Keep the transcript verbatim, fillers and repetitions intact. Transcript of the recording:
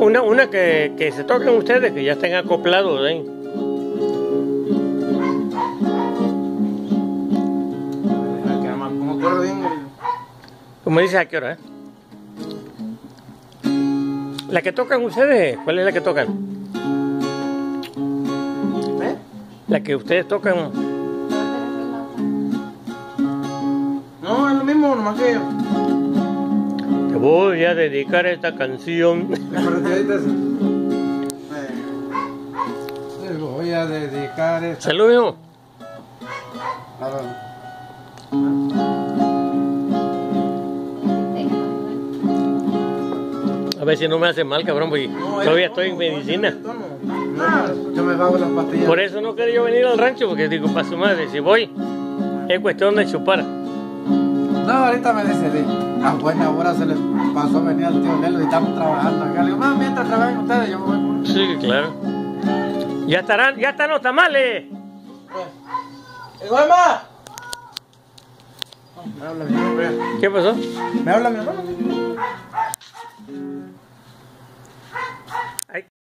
una, una que, que se toquen ustedes, que ya estén acoplados, ¿eh? No me acuerdo bien. Como dice, ¿a qué hora? Eh? ¿La que tocan ustedes? ¿Cuál es la que tocan? ¿Eh? La que ustedes tocan. No, es lo mismo, nomás que... Te voy a dedicar esta canción. Te voy a dedicar esta... Salud, hijo. A ver si no me hace mal, cabrón, porque no, todavía estoy en medicina. No, no, yo me bajo las pastillas. Por eso no quería yo venir al rancho, porque digo, para su madre, si voy, es cuestión de chupar. No, ahorita me dice, a buena hora se le pasó a venir al tío Lelo y estamos trabajando acá. Le digo, no, mientras trabajen ustedes, yo me voy con... Sí, claro. Ya estarán, ya están los tamales. ¡Hijo de más! Me habla mi hermano. ¿Qué pasó? Me habla mi hermano.